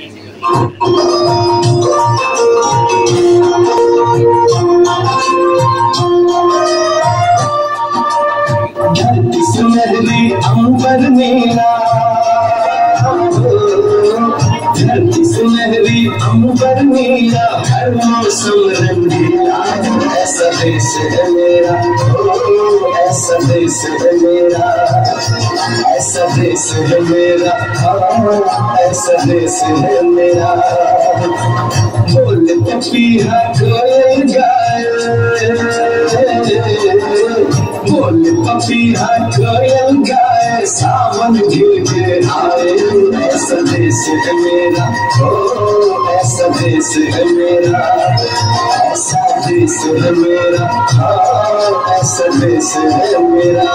सुनहरी अंबर नीला, धरती सुनहरी अंबर नीला, हर मौसम रंगीला। ऐसा देश है मेरा, ओ ऐसा देश है मेरा, ऐसा देश है मेरा, ऐसा देश है मेरा। बोल पपीहा कोयल गाए, बोल पपीहा कोयल गाए, सावन घिर के आए। ऐसा देश है मेरा, ओ ऐसा देश है मेरा, ऐसा देश है मेरा, ऐसा देश है मेरा।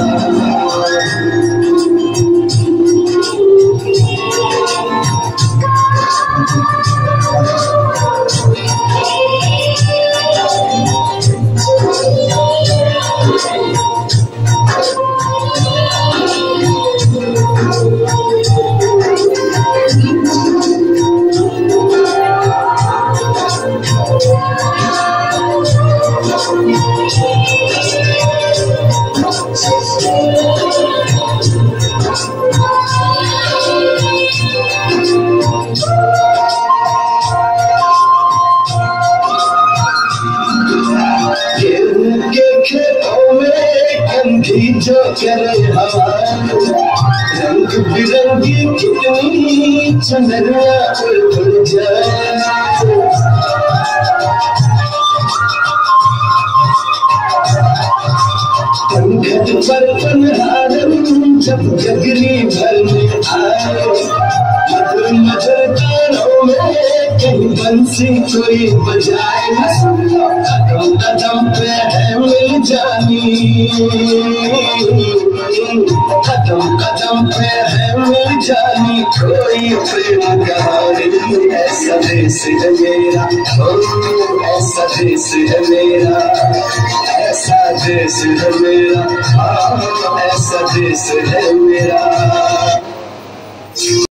जो करे हवा, रंग बिरंगी कितनी चंदनिया उड़ जाए। पंखट पर पनहारम जब गगरी भर में आए, मधुर मधुर तानों में कहीं बंसी कोई बजाए। कदम कदम पे है मिल जानी, कदम कदम पे है मिल जानी, कोई प्रेम कहानी। ऐसा देश है मेरा, ओ ऐसा देश है मेरा, ऐसा देश है मेरा, ऐसा देश है मेरा।